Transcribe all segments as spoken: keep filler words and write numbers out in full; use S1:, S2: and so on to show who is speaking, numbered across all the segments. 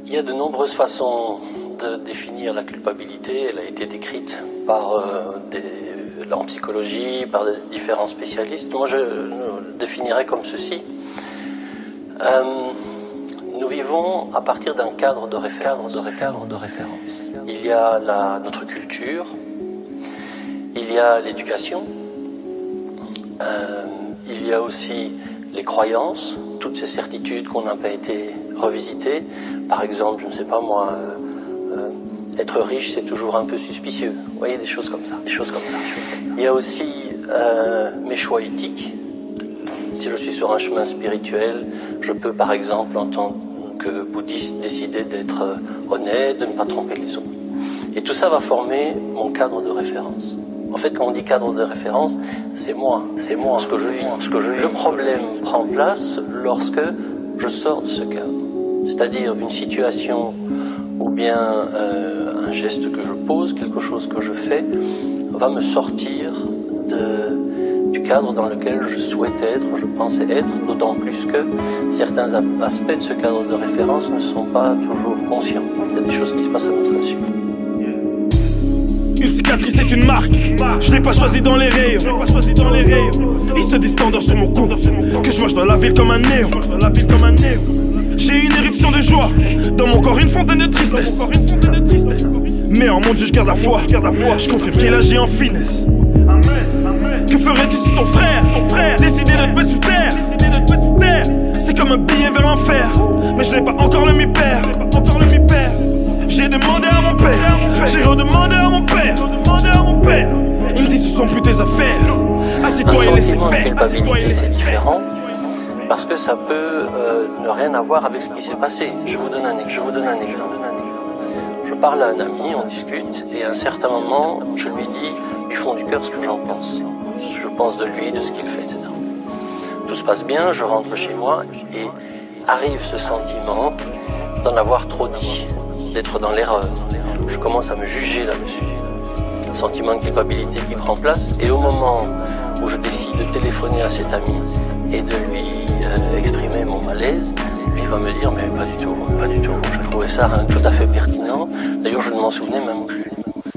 S1: Il y a de nombreuses façons de définir la culpabilité. Elle a été décrite par euh, des, en psychologie, par des différents spécialistes. Moi, je le définirais comme ceci. Euh, nous vivons à partir d'un cadre de référence. De cadre de référence. Il y a la, notre culture, il y a l'éducation, euh, il y a aussi les croyances, toutes ces certitudes qu'on n'a pas été revisitées. Par exemple, je ne sais pas moi, euh, euh, être riche, c'est toujours un peu suspicieux. Vous voyez, des choses comme ça. Des choses comme ça. Il y a aussi euh, mes choix éthiques. Si je suis sur un chemin spirituel, je peux par exemple, en tant que bouddhiste, décider d'être honnête, de ne pas tromper les autres. Et tout ça va former mon cadre de référence. En fait, quand on dit cadre de référence, c'est moi, c'est moi, ce que je vis, ce que je vis. Le problème prend place lorsque je sors de ce cadre. C'est-à-dire une situation ou bien euh, un geste que je pose, quelque chose que je fais, va me sortir de, du cadre dans lequel je souhaite être, je pensais être, d'autant plus que certains aspects de ce cadre de référence ne sont pas toujours conscients. Il y a des choses qui se passent à notre insu.
S2: Une cicatrice est une marque, je l'ai pas choisi dans les rayons, je l'ai pas choisi dans les rayons. Ils se disent tendeurs sur mon cou, que je marche dans la ville comme un néo, j'ai une éruption de joie, dans mon corps une fontaine de tristesse. Mais en mon Dieu je garde la foi, je confirme qu'il agit en finesse. Que ferais-tu si ton frère décidait de te mettre sous terre? C'est comme un billet vers l'enfer, mais je n'ai pas encore le mi-père. J'ai demandé à mon père, j'ai redemandé à mon père, demandé à mon père. Il me dit ce sont plus tes affaires. Assieds-toi et laisse les faire. Assieds-toi et laisse les faire.
S1: Parce que ça peut euh, ne rien avoir avec ce qui s'est passé. Je vous donne un exemple. Je vous donne un exemple. Je parle à un ami, on discute, et à un certain moment, je lui dis du fond du cœur ce que j'en pense. Je pense de lui, de ce qu'il fait, et cetera. Tout se passe bien, je rentre chez moi, et arrive ce sentiment d'en avoir trop dit, d'être dans l'erreur. Je commence à me juger là-dessus. Sentiment de culpabilité qui prend place, et au moment où je décide de téléphoner à cet ami et de lui euh, exprimer mon malaise, lui va me dire mais pas du tout, pas du tout. Je trouvais ça hein, tout à fait pertinent. D'ailleurs, je ne m'en souvenais même plus.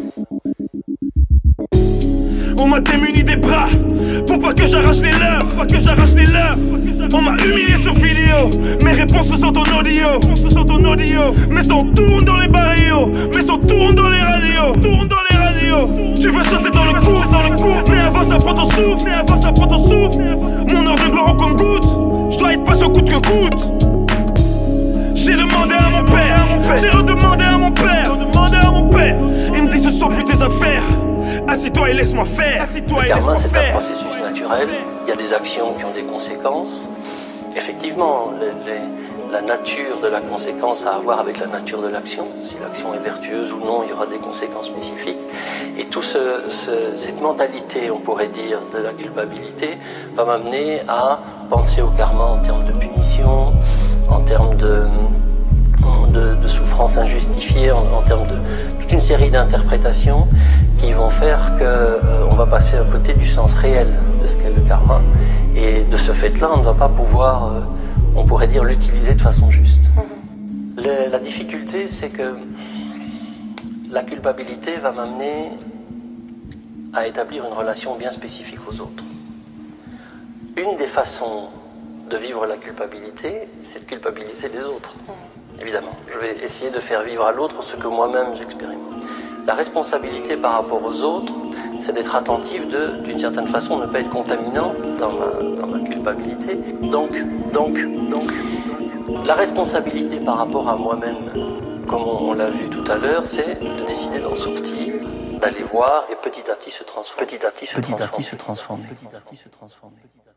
S2: On m'a démuni des bras pour pas que j'arrache les leurs, pas que j'arrache les leurs. On m'a humilié sur vidéo, mes réponses sont en audio, sont en audio. Mes sons tournent dans les barrios, mes sons tournent dans les radios, tournent dans les radios. Tu veux sauter dans le coup, mais avant ça prend ton souffle, mais avant ça prend ton souffle. Mon heure de gloire au compte-goutte, je dois être patient coûte que coûte. J'ai demandé à mon père, j'ai redemandé à mon père, redemandé à mon père. Il me dit ce sont plus tes affaires. Assieds-toi et laisse-moi faire. Assieds-toi et laisse-moi faire.
S1: C'est un processus naturel. Il y a des actions qui ont des conséquences. Effectivement, les, les, la nature de la conséquence a à voir avec la nature de l'action. Si l'action est vertueuse ou non, il y aura des conséquences spécifiques. Et toute ce, ce, cette mentalité, on pourrait dire, de la culpabilité, va m'amener à penser au karma en termes de punition, en termes de, de, de souffrance injustifiée, en, en termes de toute une série d'interprétations qui vont faire qu'on euh, va passer à côté du sens réel de ce qu'est le karma. Et de ce fait-là, on ne va pas pouvoir, euh, on pourrait dire, l'utiliser de façon juste. Mm-hmm. Le, la difficulté, c'est que la culpabilité va m'amener à établir une relation bien spécifique aux autres. Une des façons de vivre la culpabilité, c'est de culpabiliser les autres. Mm-hmm. Évidemment, je vais essayer de faire vivre à l'autre ce que moi-même j'expérimente. La responsabilité par rapport aux autres, c'est d'être attentif de, d'une certaine façon, ne pas être contaminant dans ma, dans ma culpabilité. Donc, donc, donc, la responsabilité par rapport à moi-même, comme on, on l'a vu tout à l'heure, c'est de décider d'en sortir, d'aller voir et petit à petit se transformer. Petit à petit se transformer. Petit à petit se transformer.